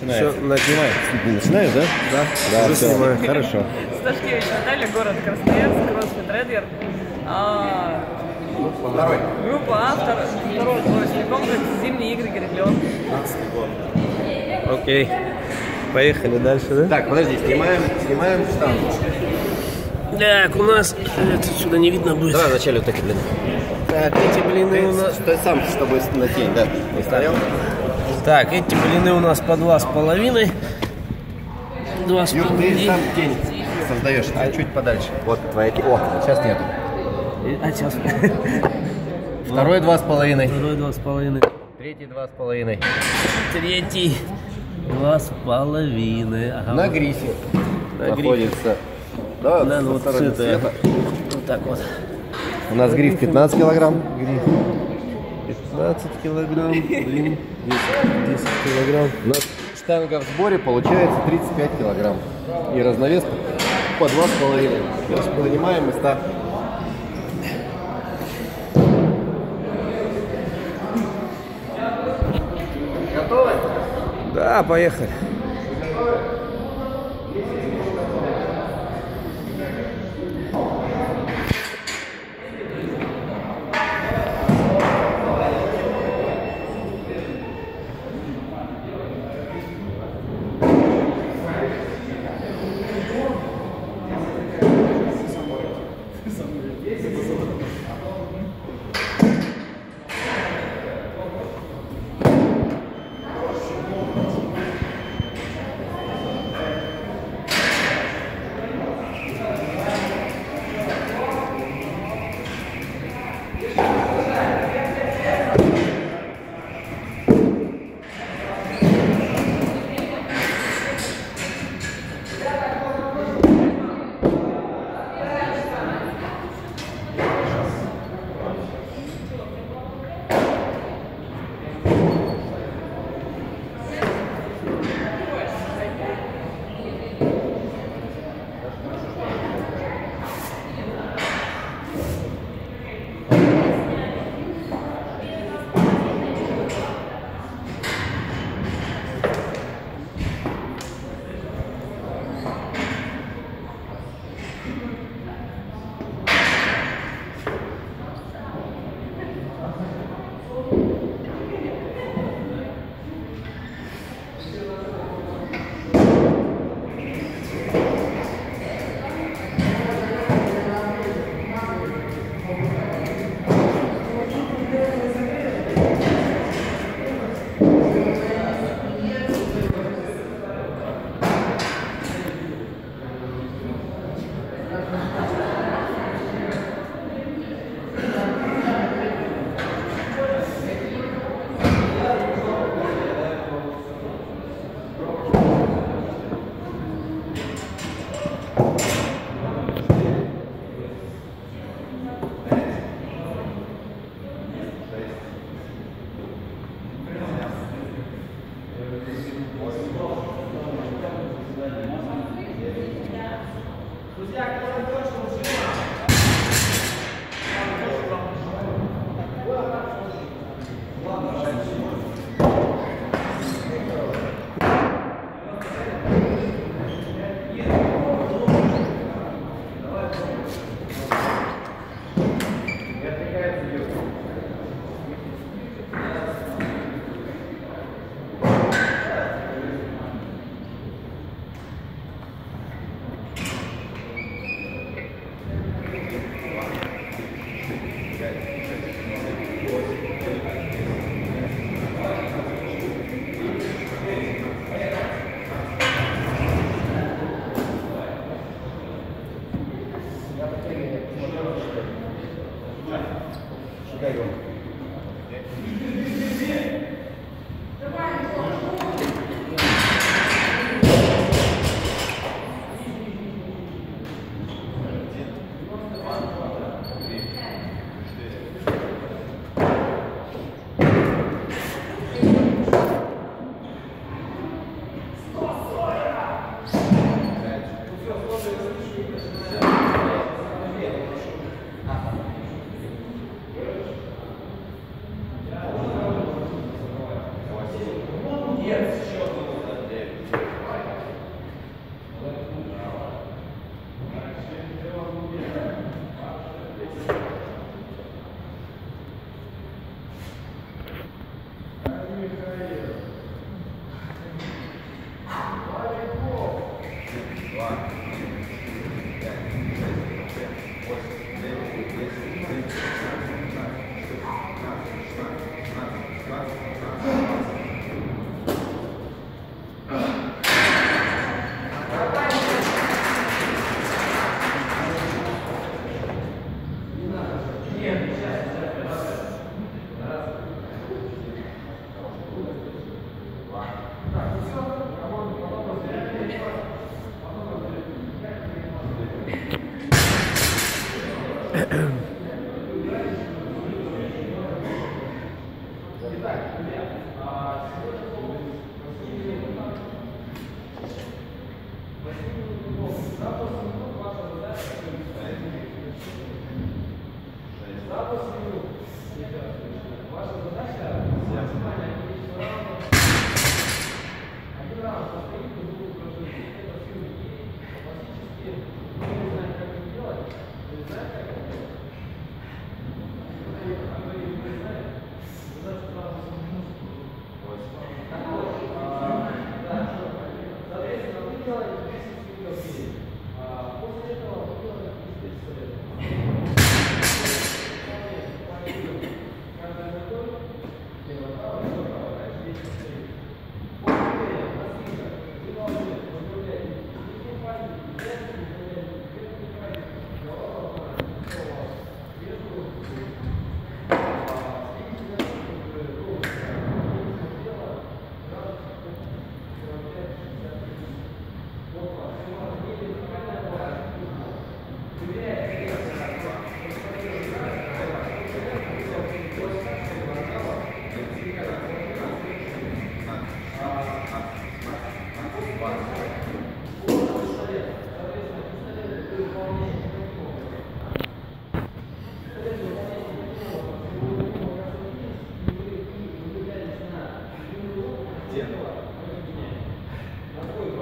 Начинается. Все, начинаем. Начинаешь, да? Да, уже всё. снимаю. Хорошо. Сташкевич Наталья, город Красноярск, Кроссфит Редгер. Группа А, второй двоечный комплекс, зимние игры Гирлёв. Окей. Поехали дальше, да? Так, подожди, снимаем штангу. Так, у нас... Отсюда не видно будет. Давай вначале вот такие блины. Так, эти блины у нас... Стой сам, чтобы на тень, да. Не стоял. Так, эти блины у нас по 2,5. Юр, ты сам тень создаешь, чуть подальше. Вот твоя тень. О, сейчас нету. А сейчас? Второй 2,5. Второй 2,5. Третий 2,5. Третий 2,5. Ага. На грифе На грифе. находится. Да, Да, ну вот это, цвета. вот так вот. У нас гриф 15 килограмм. Гриф 15 килограмм, блин, 10 килограмм. У нас штанга в сборе получается 35 килограмм. И разновес по 2,5. Сейчас поднимаем места. Готовы? Да, поехали.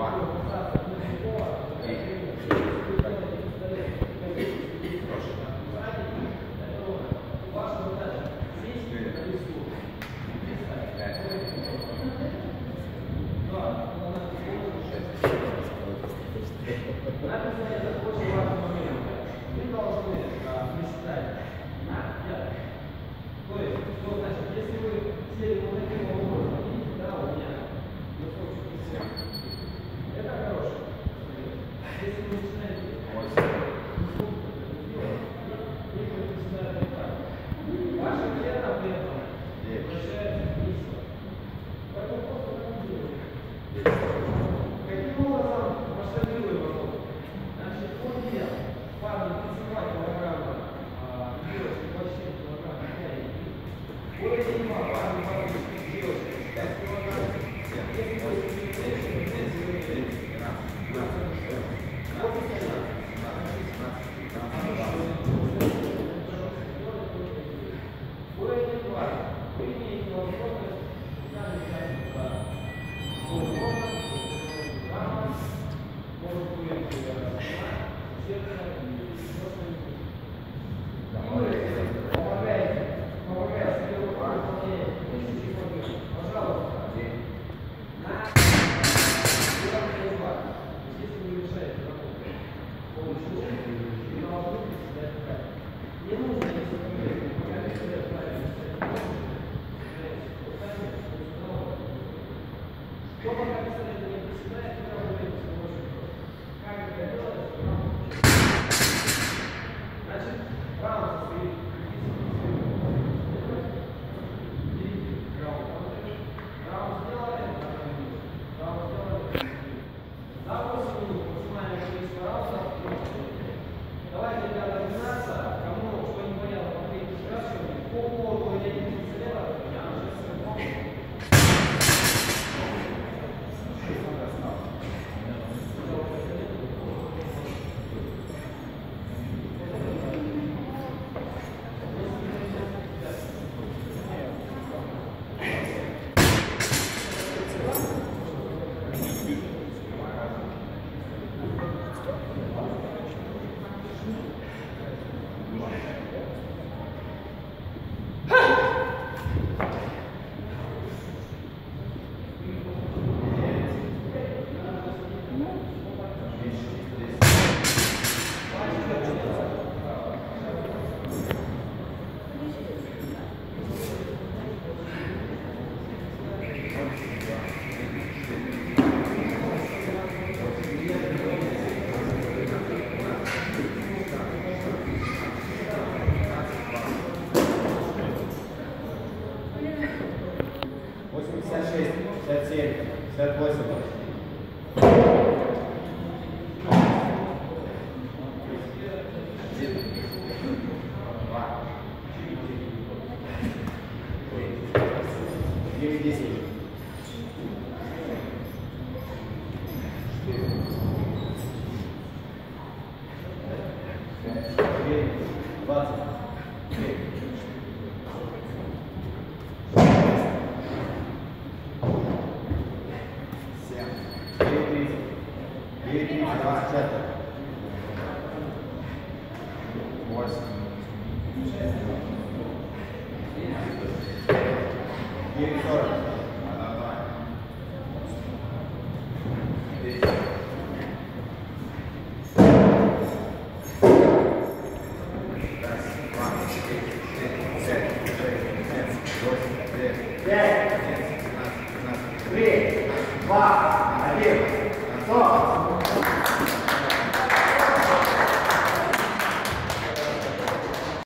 9:40.